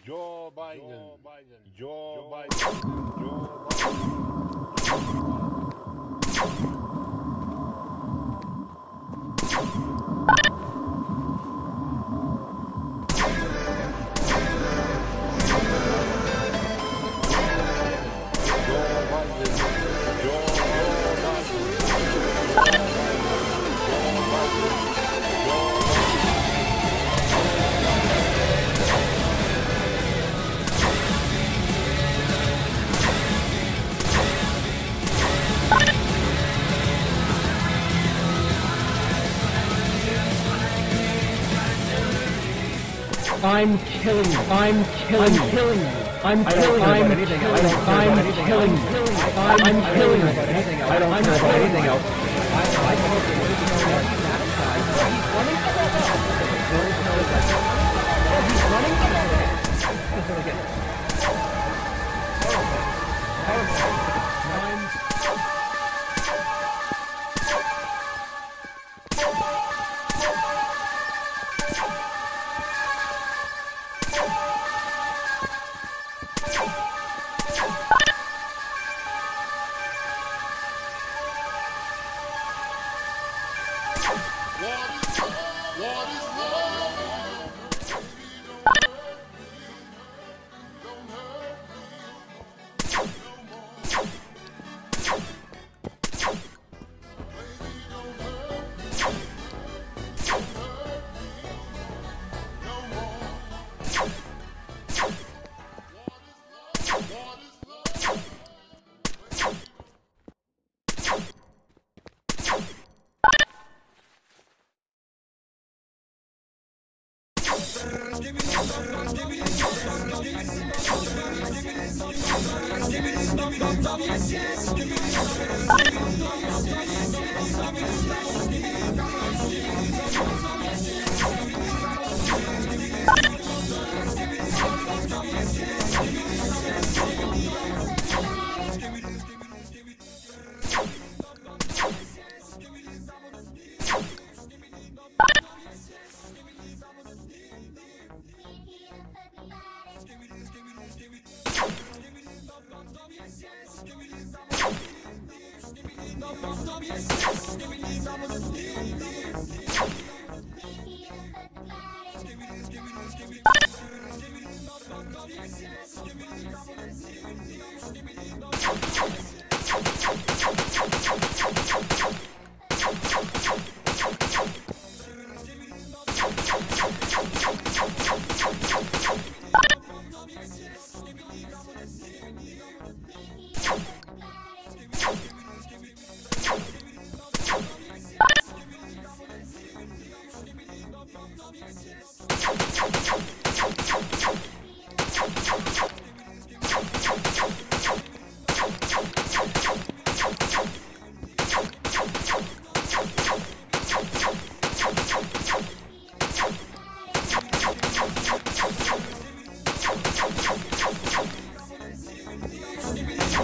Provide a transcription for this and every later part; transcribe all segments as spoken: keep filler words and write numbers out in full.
Joe Biden. Joe Biden. Joe Biden. I'm killing you. I'm killing you. I'm killing you. I'm killing you. I'm killing you. I'm killing you. I'm killing you. I don't care about anything else. I I don't know what is going on. He's running. He's running. Give me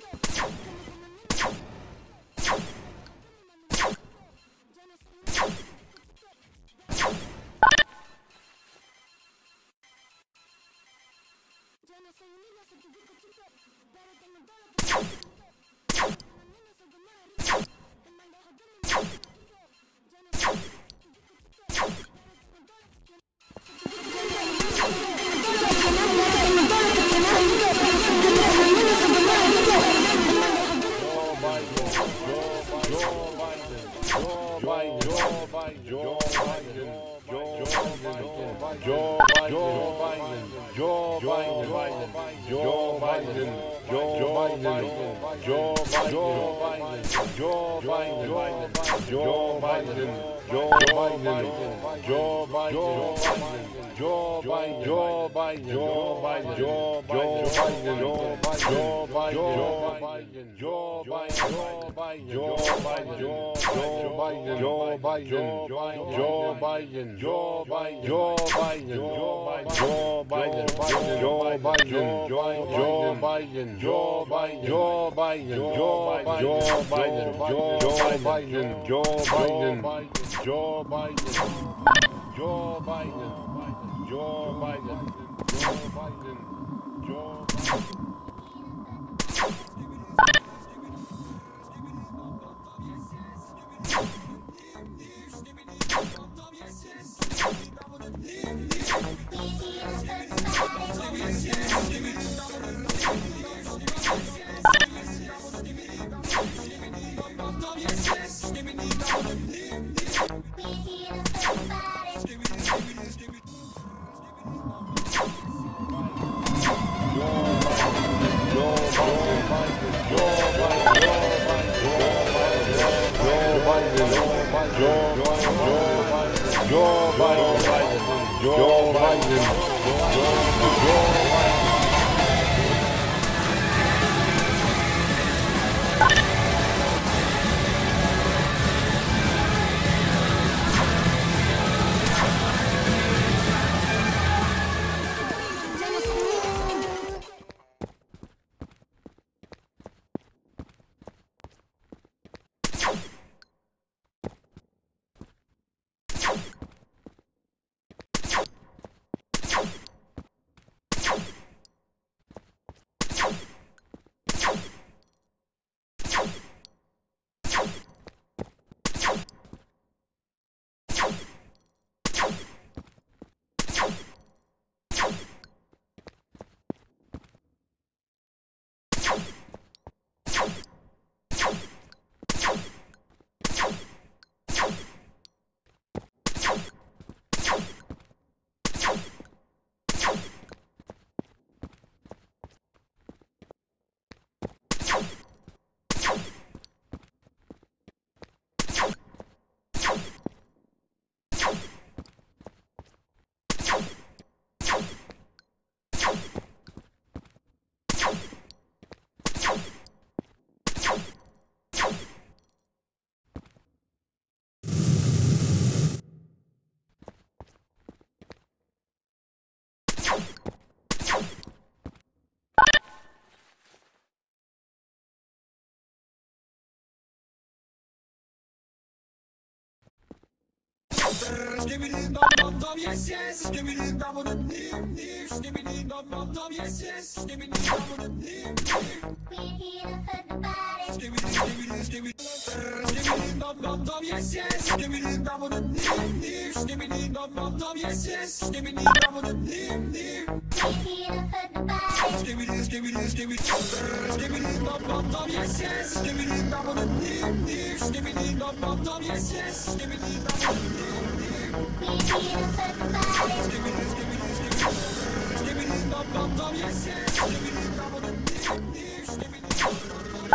Skibidi dum dum dum, yes yes. Skibidi dum dum dim dim. Skibidi dum dum dum, yes yes. Skibidi dum dum dim dim. We're here to put the body. Skibidi skibidi skibidi. Skibidi dum dum dum, yes yes. Skibidi dum dum dim dim. Skibidi dum dum dum, yes yes. Skibidi dum dum dim dim. We're here to put the body. Skibidi skibidi skibidi. Skibidi dum dum dum, yes yes. Skibidi dum dum dim dim. Skibidi dum dum dum, yes yes. Skibidi dum dum dim dim. We're here to put the body. Skibidi skibidi skibidi. Skibidi dum dum dum, yes yes. Skibidi dum dum dim dim. Skibidi dum dum dum,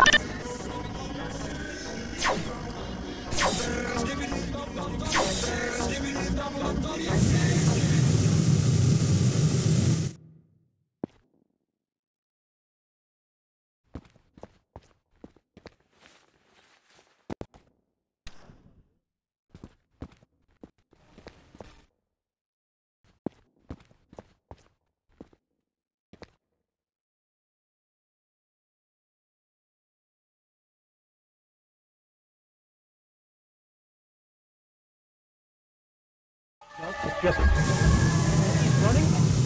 skibidi dum dum dum, skibidi dum dum dum, yes yes. Yes, sir. He's running?